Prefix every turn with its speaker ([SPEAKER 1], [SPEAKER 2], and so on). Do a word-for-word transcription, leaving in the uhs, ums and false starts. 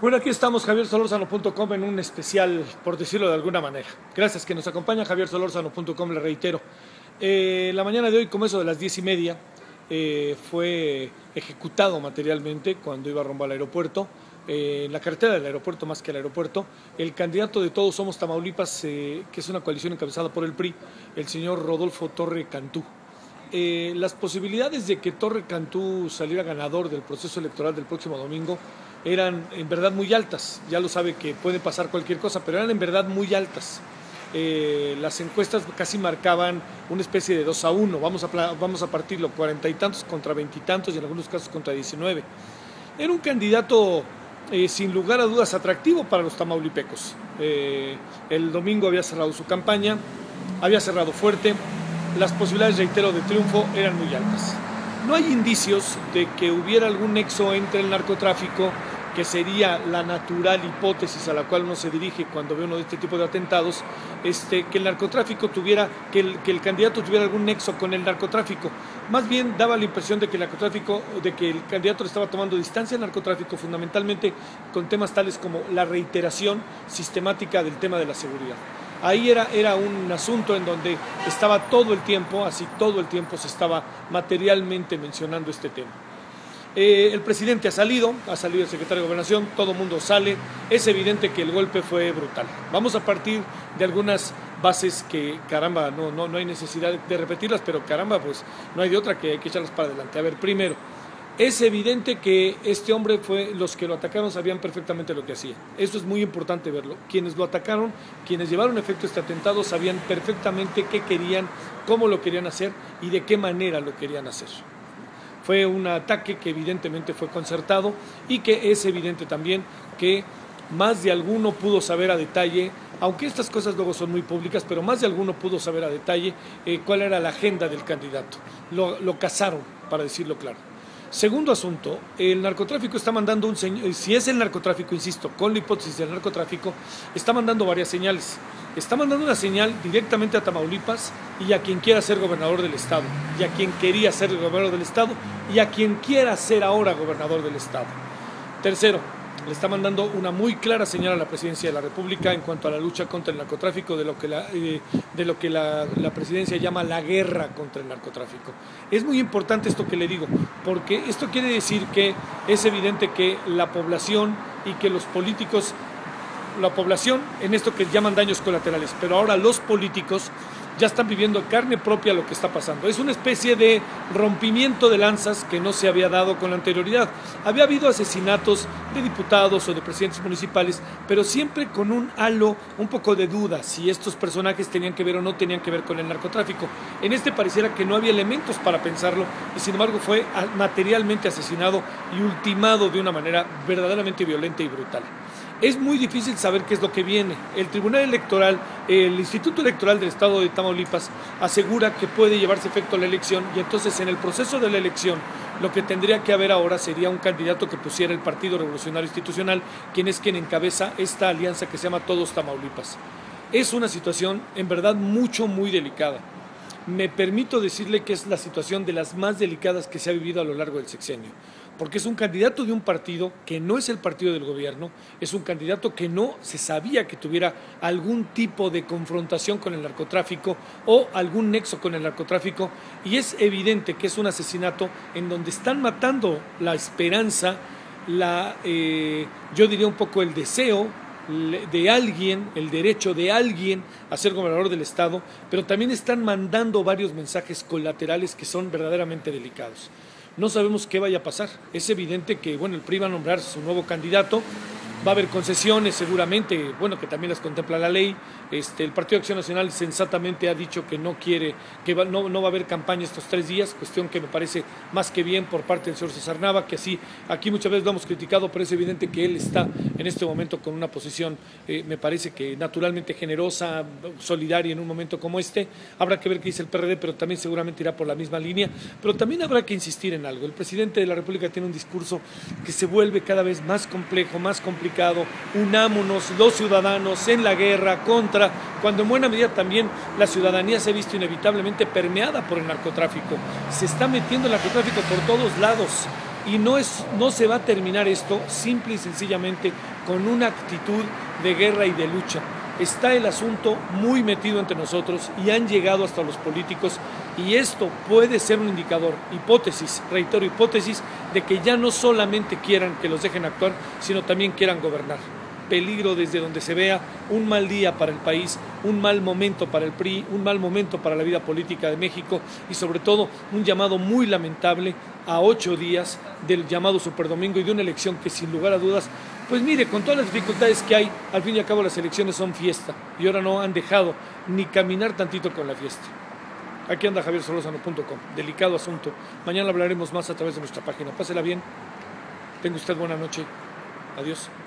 [SPEAKER 1] Bueno, aquí estamos, javier solórzano punto com, en un especial, por decirlo de alguna manera. Gracias que nos acompaña, javier solórzano punto com, le reitero. Eh, la mañana de hoy, como eso de las diez y media, eh, fue ejecutado materialmente cuando iba rumbo al aeropuerto, eh, en la carretera del aeropuerto más que el aeropuerto, el candidato de Todos Somos Tamaulipas, eh, que es una coalición encabezada por el P R I, el señor Rodolfo Torre Cantú. Eh, las posibilidades de que Torre Cantú saliera ganador del proceso electoral del próximo domingo eran en verdad muy altas. Ya lo sabe que puede pasar cualquier cosa, pero eran en verdad muy altas. Eh, las encuestas casi marcaban una especie de dos a uno, vamos a, vamos a partirlo, cuarenta y tantos contra veintitantos y, y en algunos casos contra diecinueve. Era un candidato eh, sin lugar a dudas atractivo para los tamaulipecos. Eh, el domingo había cerrado su campaña, había cerrado fuerte, las posibilidades, reitero, de triunfo eran muy altas. No hay indicios de que hubiera algún nexo entre el narcotráfico, que sería la natural hipótesis a la cual uno se dirige cuando ve uno de este tipo de atentados, este, que el narcotráfico tuviera, que el, que el candidato tuviera algún nexo con el narcotráfico. Más bien daba la impresión de que el narcotráfico, de que el candidato le estaba tomando distancia al narcotráfico, fundamentalmente con temas tales como la reiteración sistemática del tema de la seguridad. Ahí era, era un asunto en donde estaba todo el tiempo, así todo el tiempo se estaba materialmente mencionando este tema. Eh, el presidente ha salido, ha salido el secretario de Gobernación, todo el mundo sale, es evidente que el golpe fue brutal. Vamos a partir de algunas bases que, caramba, no, no, no hay necesidad de repetirlas, pero caramba, pues no hay de otra que hay que echarlas para adelante. A ver, primero, es evidente que este hombre fue, los que lo atacaron sabían perfectamente lo que hacía. Eso es muy importante verlo. Quienes lo atacaron, quienes llevaron a efecto este atentado, sabían perfectamente qué querían, cómo lo querían hacer y de qué manera lo querían hacer. Fue un ataque que evidentemente fue concertado y que es evidente también que más de alguno pudo saber a detalle, aunque estas cosas luego son muy públicas, pero más de alguno pudo saber a detalle eh, cuál era la agenda del candidato. Lo, lo cazaron, para decirlo claro. Segundo asunto, el narcotráfico está mandando un señal, si es el narcotráfico, insisto, con la hipótesis del narcotráfico, está mandando varias señales. Está mandando una señal directamente a Tamaulipas y a quien quiera ser gobernador del estado, y a quien quería ser gobernador del estado, y a quien quiera ser ahora gobernador del estado. Tercero, le está mandando una muy clara señal a la presidencia de la República en cuanto a la lucha contra el narcotráfico, de lo que la, eh, de lo que la, la presidencia llama la guerra contra el narcotráfico. Es muy importante esto que le digo, porque esto quiere decir que es evidente que la población y que los políticos, la población en esto que llaman daños colaterales, pero ahora los políticos ya están viviendo carne propia lo que está pasando. Es una especie de rompimiento de lanzas que no se había dado con la anterioridad. Había habido asesinatos de diputados o de presidentes municipales, pero siempre con un halo, un poco de duda, si estos personajes tenían que ver o no tenían que ver con el narcotráfico. En este pareciera que no había elementos para pensarlo y sin embargo fue materialmente asesinado y ultimado de una manera verdaderamente violenta y brutal. Es muy difícil saber qué es lo que viene. El Tribunal Electoral, el Instituto Electoral del Estado de Tamaulipas asegura que puede llevarse efecto la elección y entonces en el proceso de la elección lo que tendría que haber ahora sería un candidato que pusiera el Partido Revolucionario Institucional, quien es quien encabeza esta alianza que se llama Todos Tamaulipas. Es una situación en verdad mucho, muy delicada. Me permito decirle que es la situación de las más delicadas que se ha vivido a lo largo del sexenio, porque es un candidato de un partido que no es el partido del gobierno, es un candidato que no se sabía que tuviera algún tipo de confrontación con el narcotráfico o algún nexo con el narcotráfico, y es evidente que es un asesinato en donde están matando la esperanza, la, eh, yo diría un poco el deseo de alguien, el derecho de alguien a ser gobernador del estado, pero también están mandando varios mensajes colaterales que son verdaderamente delicados. No sabemos qué vaya a pasar. Es evidente que bueno, el P R I va a nombrar su nuevo candidato, va a haber concesiones seguramente, bueno, que también las contempla la ley. Este, el Partido de Acción Nacional sensatamente ha dicho que no quiere, que va, no, no va a haber campaña estos tres días, cuestión que me parece más que bien por parte del señor César Nava, que así, aquí muchas veces lo hemos criticado, pero es evidente que él está en este momento con una posición, eh, me parece que naturalmente generosa, solidaria en un momento como este. Habrá que ver qué dice el P R D, pero también seguramente irá por la misma línea, pero también habrá que insistir en algo. El presidente de la República tiene un discurso que se vuelve cada vez más complejo, más complicado. Unámonos los ciudadanos en la guerra contra, cuando en buena medida también la ciudadanía se ha visto inevitablemente permeada por el narcotráfico. Se está metiendo el narcotráfico por todos lados. Y no, es, no se va a terminar esto simple y sencillamente con una actitud de guerra y de lucha. Está el asunto muy metido entre nosotros y han llegado hasta los políticos, y esto puede ser un indicador, hipótesis, reitero, hipótesis, de que ya no solamente quieran que los dejen actuar, sino también quieran gobernar. Peligro desde donde se vea, un mal día para el país, un mal momento para el P R I, un mal momento para la vida política de México, y sobre todo un llamado muy lamentable a ocho días del llamado Superdomingo y de una elección que sin lugar a dudas, pues mire, con todas las dificultades que hay, al fin y al cabo las elecciones son fiesta y ahora no han dejado ni caminar tantito con la fiesta. Aquí anda Javier Solórzano punto com, delicado asunto. Mañana hablaremos más a través de nuestra página. Pásela bien, tenga usted buena noche, adiós.